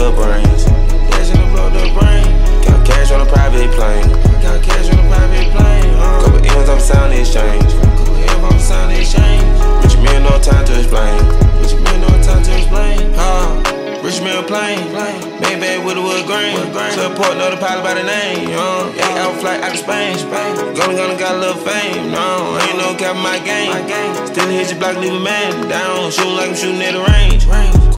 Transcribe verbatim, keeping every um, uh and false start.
the brains. Cash in the blow the brain. Got cash on a private plane. Got cash on a private plane. Uh. Couple M's on sound exchange. Couple M's on sound exchange. Rich man, no time to explain. Rich man, no time to explain. Uh. Rich man plane. Made bag with a wood grain. Support another pilot by the name. Uh. Eight hour flight out to Spain. Gunna Gunna got a little fame. No, ain't no cap in my game. Still hit your block, leave a man down. Shooting like I'm shooting at the range.